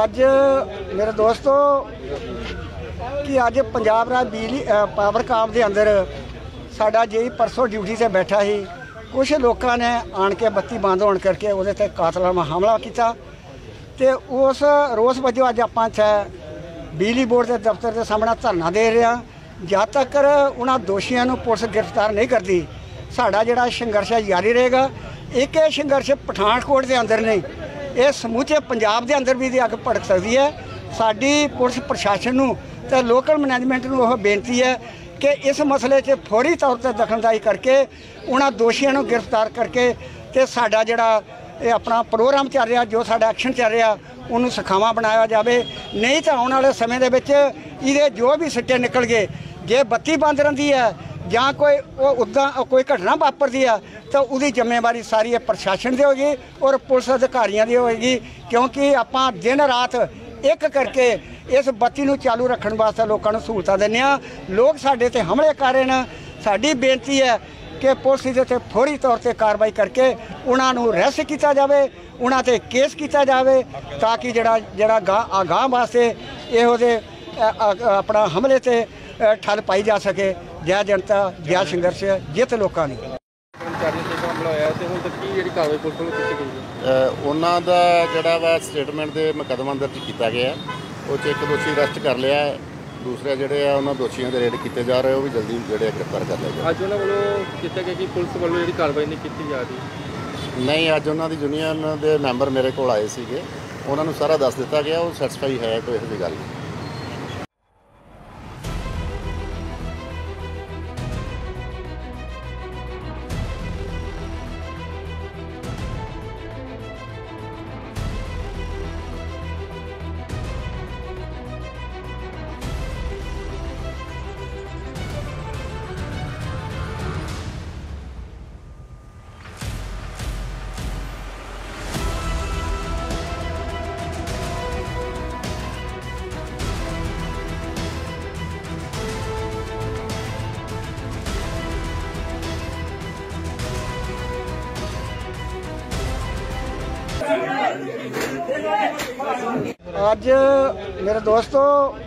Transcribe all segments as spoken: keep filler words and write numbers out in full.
ਅੱਜ ਮੇਰੇ ਦੋਸਤੋ कि अज पंजाब राज बिजली पावर काम के अंदर साडा जी परसों ड्यूटी से बैठा ही कुछ लोगों ने आन के बत्ती बंद होने करके वो कातलाना हमला किया तो उस रोस वजों अज आप बिजली बोर्ड के दफ्तर के सामने धरना दे रहे हैं। जब तक उन्होंने दोषियों को पुलिस गिरफ्तार नहीं करती साडा जिहड़ा संघर्ष है जारी रहेगा। एक ये संघर्ष पठानकोट के अंदर नहीं, ये समूचे पंजाब के अंदर भी अग भड़क सकती है। साडी पुलिस प्रशासन नूं ते लोकल मैनेजमेंट नूं ओह बेनती है कि इस मसले च फौरी तौर पर दखलअंदाजी करके उन्होंने दोषियों को गिरफ्तार करके तो साडा जिहड़ा अपना प्रोग्राम चल रहा, जो साडा एक्शन चल रहा, उन्होंने सखावा बनाया जाए। नहीं तो आने वाले समय दे विच इहदे जो भी सिट्टे निकल गए, जे बत्ती बंद रहिंदी है जां कोई उदा कोई घटना वापरती है तो उसकी जिम्मेवारी सारी प्रशासन की होगी और पुलिस अधिकारियों की होगी, क्योंकि आपां दिन रात एक करके इस बत्ती नूं चालू रखने वास्ते लोगों को सहूलतां दिंदे आ। लोग साडे ते हमले कर रहे हैं। साडी बेनती है कि पुलिस इहदे ते फौरी तौर पर कार्रवाई करके उन्होंने अरेस्ट किया जाए, उन्हां ते केस किया जाए ताकि जिहड़ा जिहड़ा गां अगांह वास्ते इहो दे अपना हमले ते ठल पाई जा सके। जय जनता जय संघर्ष जित लोगों ने उन्हों का जोड़ा वा स्टेटमेंट के मुकदमा दर्ज किया गया, उस एक दोषी अरेस्ट कर लिया, दूसरे जोड़े उन्होंने दोषियों के रेड किए जा रहे, वो भी जल्दी जोड़े गिरफ्तार कर लिया। अज उन्होंने किया गया कि पुलिस वालों जी कार्रवाई नहीं की जा रही? नहीं, अज उन्होंने यूनीयन के मैंबर मेरे को आए थे, उन्होंने सारा दस दिता गया, वो सैटिस्फाई है, कोई ऐसी गल नहीं। अज मेरे दोस्तों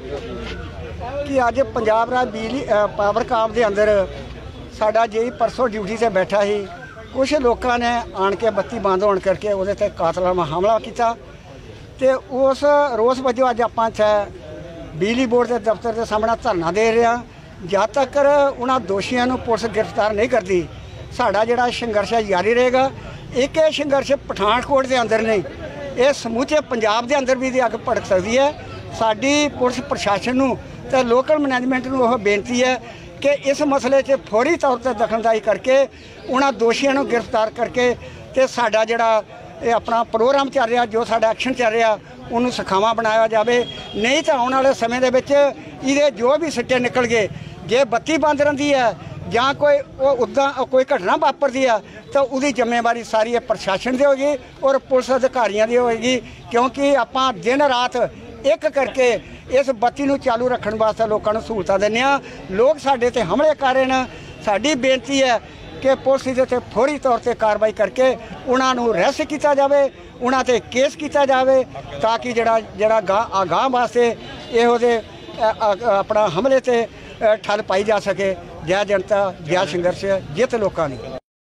कि अज पंजाब राज बिजली पावर काम के अंदर साडा जी परसों ड्यूटी से बैठा ही कुछ लोगों ने आन के बत्ती बंद होने करके वो कातलाना हमला किया तो उस रोस वजों अज आप बिजली बोर्ड के दफ्तर के सामने धरना दे रहे हैं। जब तक उन्होंने दोषियों को पुलिस गिरफ्तार नहीं करती साडा जिहड़ा संघर्ष है जारी रहेगा। एक ये संघर्ष पठानकोट के अंदर नहीं, ये समूचे पंजाब के अंदर भी अग भड़क सकती है। साडी पुलिस प्रशासन नूं ते लोकल मैनेजमेंट नूं ओह बेनती है कि इस मसले च फौरी तौर पर दखलअंदाजी करके उन्होंने दोषियों को गिरफ्तार करके तो साडा जिहड़ा अपना प्रोग्राम चल रहा, जो साडा एक्शन चल रहा, उन्होंने सखावा बनाया जाए। नहीं तो आने वाले समय दे विच इहदे जो भी सिट्टे निकल गए, जे बत्ती बंद रहिंदी है जां कोई उदा कोई घटना वापरती है तो उसकी जिम्मेवारी सारी प्रशासन की होगी और पुलिस अधिकारियों की होगी, क्योंकि आपां दिन रात एक करके इस बत्ती नूं चालू रखने वास्ते लोगों को सहूलतां दिंदे आ। लोग साडे ते हमले कर रहे हैं। साडी बेनती है कि पुलिस इहदे ते फौरी तौर पर कार्रवाई करके उन्होंने अरेस्ट किया जाए, उन्हां ते केस किया जाए ताकि जिहड़ा जिहड़ा गां अगांह वास्ते इहो दे अपना हमले ते ठल पाई जा सके। जय जनता जय संघर्ष जित लोगों ने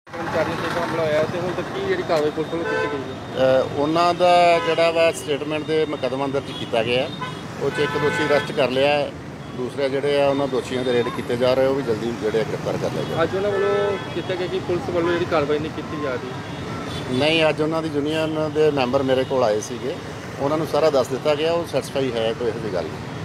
उन्हों का जोड़ा वा स्टेटमेंट के मुकदमा दर्ज किया गया, उस एक दोषी अरेस्ट कर लिया, दूसरे जोड़े उन्होंने दोषियों के रेड किए जा रहे, वो भी जल्दी जोड़े गिरफ्तार कर लिया। अज उन्होंने किया गया कि पुलिस वालों जी कार्रवाई नहीं की जा रही? नहीं, अज उन्होंने यूनीयन के मैंबर मेरे को आए थे, उन्होंने सारा दस दिता गया, वो सैटिस्फाई है, कोई ऐसी गल नहीं।